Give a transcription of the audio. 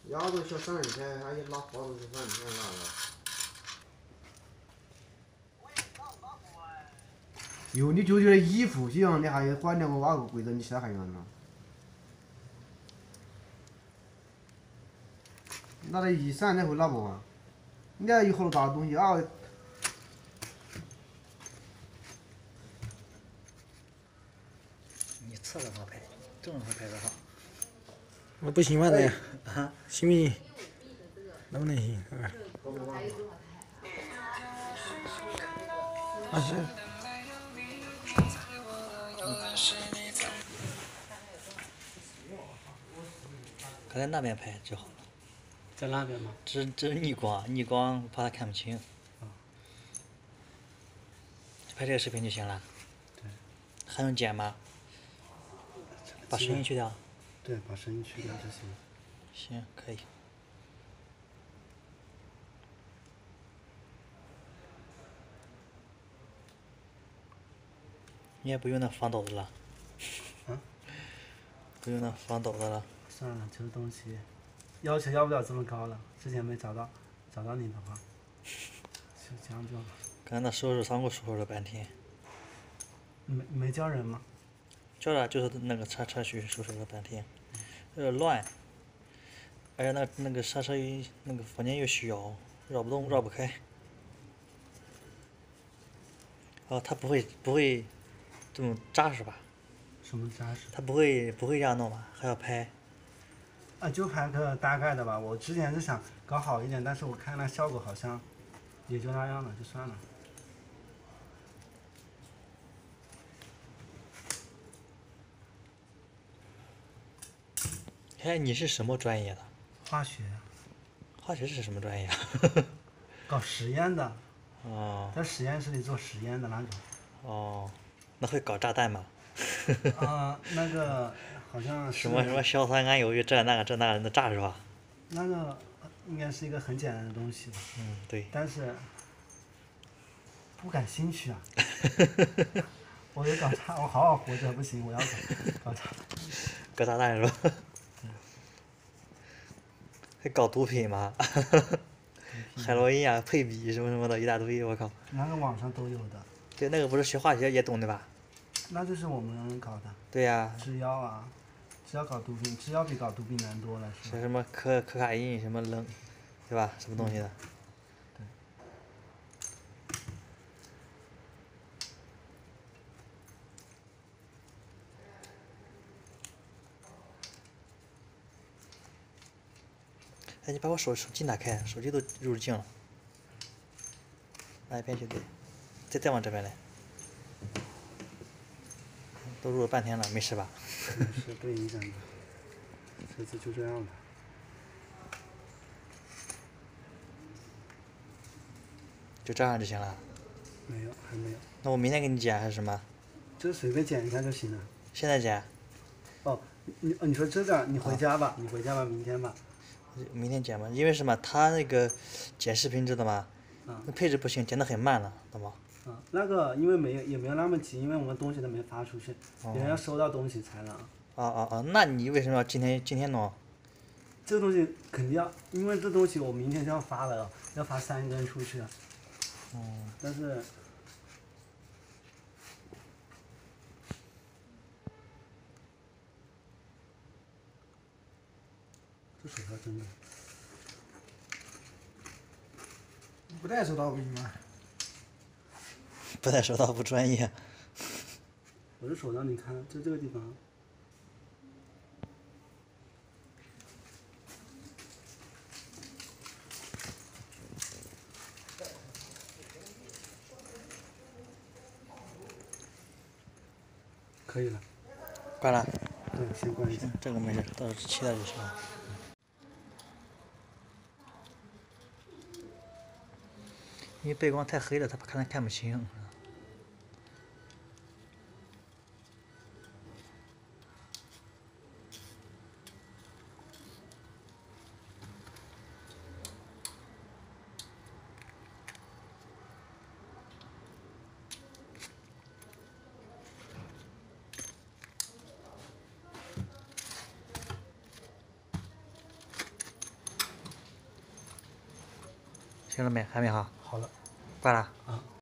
丫头小三人开，还有拿花都是饭，你看哪个？哟，你就觉得衣服行，你还换两个挖个柜子，你现在还要呢？拿来一闪，你会哪不嘛？你看一盒大东西啊！ 你侧着拍，正着拍的好。 我不行吗？这样行不行？能不能行？啊是。 可在那边拍就好了。 在那边吗？ 这是逆光，逆光怕他看不清。拍这个视频就行了。 对。 还用剪吗？把声音去掉。 对，把声音去掉就行。 行，可以。你也不用那防抖的了。 啊？ 不用那防抖的了。 算了，这个东西要求要不了这么高了。之前没找到你的话，就这样就好。 刚才那收拾仓库收拾了半天。 没叫人吗？ 叫了，就是那个车去收拾了半天，有点乱，而且那个刹车那个房间又小，绕不动，绕不开。哦，它不会这么扎实吧？ 什么扎实？ 它不会这样弄吧？还要拍？ 啊，就拍个大概的吧。我之前是想搞好一点，但是我看那效果好像也就那样了，就算了。 哎，你是什么专业的？ 化学。 化学是什么专业？ 搞实验的。 哦。 在实验室里做实验的那种。 哦，那会搞炸弹吗？ 那个好像是。 什么硝酸铵铀这那个能炸是吧？ 那个应该是一个很简单的东西吧。 嗯，对。 但是不感兴趣啊。我得搞炸，我好好活着不行，我要搞炸。 搞炸弹是吧？还搞毒品吗？海洛因啊，配比什么的，一大堆，我靠。 那个网上都有的。 对，那个不是学化学也懂的吧？ 那就是我们搞的。 对呀。 制药啊，制药搞毒品，制药比搞毒品难多了，是吧？ 什么可卡因什么冷，对吧？什么东西的？ 对。 哎，你把我手机拿开，手机都入镜了。拿一边去对，再往这边来。都录了半天了，没事吧？ 没事，不影响的。这次就这样吧。 就这样就行了？ 没有，还没有。 那我明天给你剪还是什么？ 这随便剪一下就行了。 现在剪？ 哦，你说这个，你回家吧，你回家吧，明天吧。 明天剪吧，因为什么？他那个剪视频知道吗？那配置不行，剪得很慢了，懂吗？ 那个因为也没有那么急，因为我们东西都没发出去，别人要收到东西才能。 那你为什么要今天弄？ 这个东西肯定要，因为这东西我明天就要发了，要发3根出去。但是。这手套真的。 不戴手套不行吗？ 不戴手套不专业。 我的手套你看，就这个地方。可以了。 关了。 对，先关一下。 这个没事，到时候切了就行了。因为背光太黑了，他看不清。 听了没？还没好， 好了。 挂了。 啊。